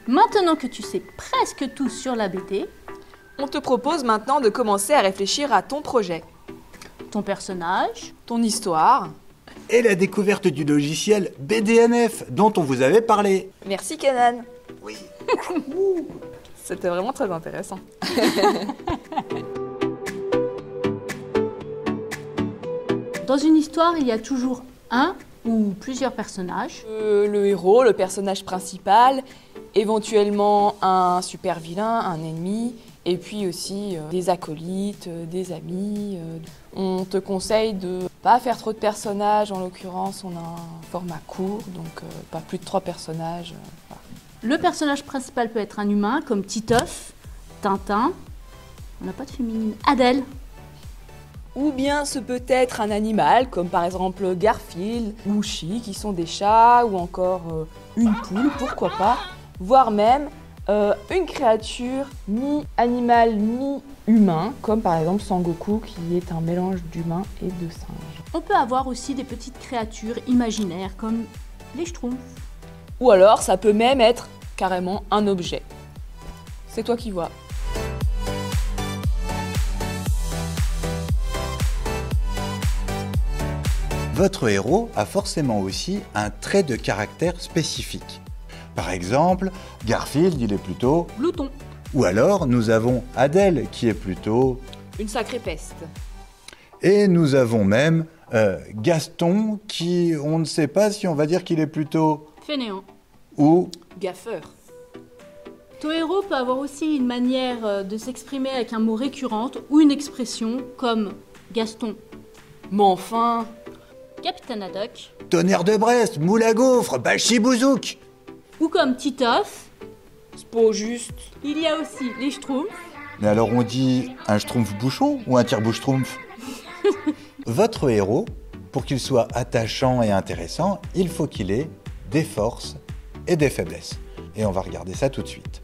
Maintenant que tu sais presque tout sur la BD, On te propose maintenant de commencer à réfléchir à ton projet, ton personnage, ton histoire. Et la découverte du logiciel BDNF dont on vous avait parlé. Merci Kenan. Oui. C'était vraiment très intéressant. dans une histoire, il y a toujours un ou plusieurs personnages. Le héros, le personnage principal, éventuellement un super vilain, un ennemi, et puis aussi des acolytes, des amis. On te conseille de pas faire trop de personnages, en l'occurrence on a un format court, donc pas plus de 3 personnages. Voilà. Le personnage principal peut être un humain comme Titeuf, Tintin, on n'a pas de féminine, Adèle. Ou bien ce peut être un animal, comme par exemple Garfield, Louchi, qui sont des chats, ou encore une poule, pourquoi pas, voire même une créature mi-animal, mi-humain, comme par exemple Sangoku, qui est un mélange d'humain et de singe. On peut avoir aussi des petites créatures imaginaires comme les Schtroumpfs. Ou alors ça peut même être carrément un objet. C'est toi qui vois. Votre héros a forcément aussi un trait de caractère spécifique. Par exemple, Garfield, il est plutôt... Glouton. Ou alors, nous avons Adèle, qui est plutôt... Une sacrée peste. Et nous avons même Gaston, qui, on ne sait pas si on va dire qu'il est plutôt... Fainéant. Ou... Gaffeur. Ton héros peut avoir aussi une manière de s'exprimer avec un mot récurrent ou une expression comme Gaston, Mais enfin, Capitaine Haddock, Tonnerre de Brest, moule à gaufres, bachibouzouk. ou comme Titeuf. c'est pas juste. Il y a aussi les Schtroumpfs. Mais alors on dit un schtroumpf bouchon ou un tire-bouche-schtroumpf? Votre héros, pour qu'il soit attachant et intéressant, il faut qu'il ait des forces et des faiblesses. Et on va regarder ça tout de suite.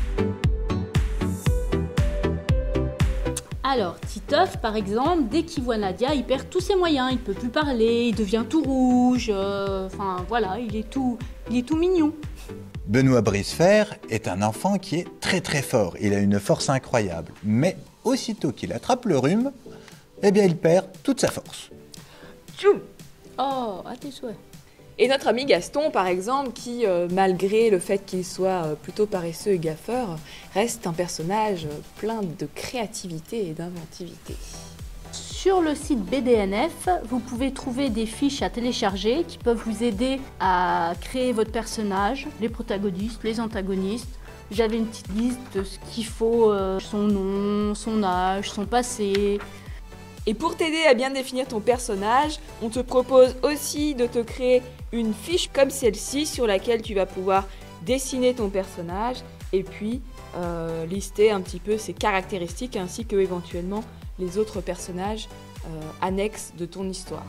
Alors, Titeuf, par exemple, dès qu'il voit Nadia, il perd tous ses moyens. Il peut plus parler, il devient tout rouge. Enfin, voilà, il est tout mignon. Benoît Brisefer est un enfant qui est très très fort. Il a une force incroyable. Mais aussitôt qu'il attrape le rhume, eh bien il perd toute sa force. Tchoum. Oh, à tes souhaits. Et notre ami Gaston, par exemple, qui, malgré le fait qu'il soit plutôt paresseux et gaffeur, reste un personnage plein de créativité et d'inventivité. Sur le site BDNF, vous pouvez trouver des fiches à télécharger qui peuvent vous aider à créer votre personnage, les protagonistes, les antagonistes. J'avais une petite liste de ce qu'il faut, son nom, son âge, son passé. Et pour t'aider à bien définir ton personnage, on te propose aussi de te créer une fiche comme celle-ci sur laquelle tu vas pouvoir dessiner ton personnage et puis lister un petit peu ses caractéristiques ainsi que éventuellement les autres personnages annexes de ton histoire.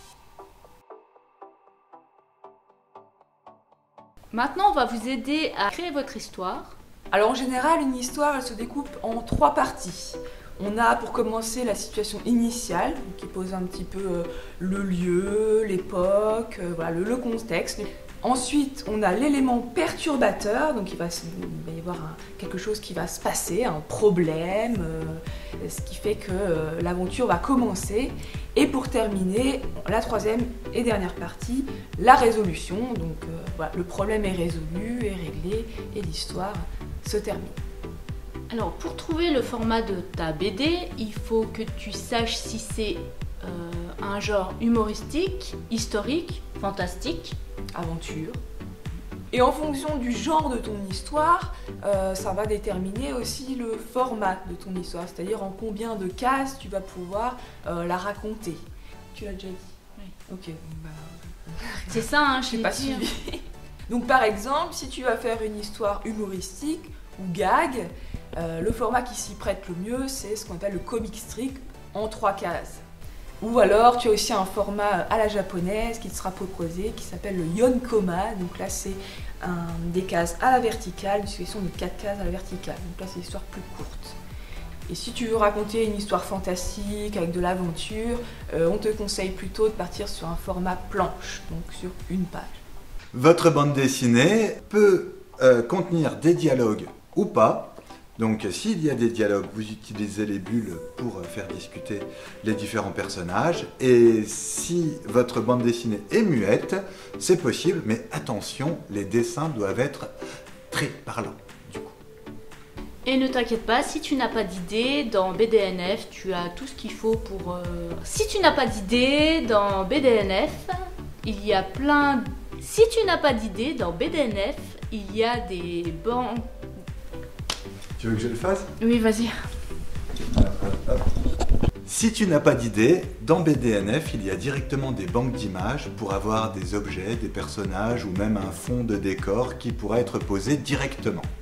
Maintenant, on va vous aider à créer votre histoire. Alors en général, une histoire, elle se découpe en 3 parties. On a pour commencer la situation initiale, qui pose un petit peu le lieu, l'époque, voilà, le contexte. Ensuite, on a l'élément perturbateur, donc il va y avoir quelque chose qui va se passer, un problème, ce qui fait que l'aventure va commencer. Et pour terminer, la 3e et dernière partie, la résolution. Donc voilà, le problème est résolu, est réglé et l'histoire se termine. Alors, pour trouver le format de ta BD, il faut que tu saches si c'est un genre humoristique, historique, fantastique, aventure. Et en fonction du genre de ton histoire, ça va déterminer aussi le format de ton histoire, c'est-à-dire en combien de cases tu vas pouvoir la raconter. Tu l'as déjà dit? Oui. Ok, c'est ça, hein, je n'ai pas suivi. Donc par exemple, si tu vas faire une histoire humoristique ou gag, le format qui s'y prête le mieux, c'est ce qu'on appelle le comic strip en 3 cases. Ou alors, tu as aussi un format à la japonaise qui te sera proposé, qui s'appelle le yonkoma. Donc là, c'est des cases à la verticale, une succession de 4 cases à la verticale. Donc là, c'est une histoire plus courte. Et si tu veux raconter une histoire fantastique avec de l'aventure, on te conseille plutôt de partir sur un format planche, donc sur une page. Votre bande dessinée peut contenir des dialogues ou pas. Donc s'il y a des dialogues, vous utilisez les bulles pour faire discuter les différents personnages. Et si votre bande dessinée est muette, c'est possible, mais attention, les dessins doivent être très parlants. Et ne t'inquiète pas, si tu n'as pas d'idée, dans BDNF, tu as tout ce qu'il faut pour... Si tu n'as pas d'idée, dans BDNF, il y a plein... Si tu n'as pas d'idée, dans BDNF, il y a des banques... Tu veux que je le fasse? Oui, vas-y. Si tu n'as pas d'idée, dans BDNF, il y a directement des banques d'images pour avoir des objets, des personnages ou même un fond de décor qui pourra être posé directement.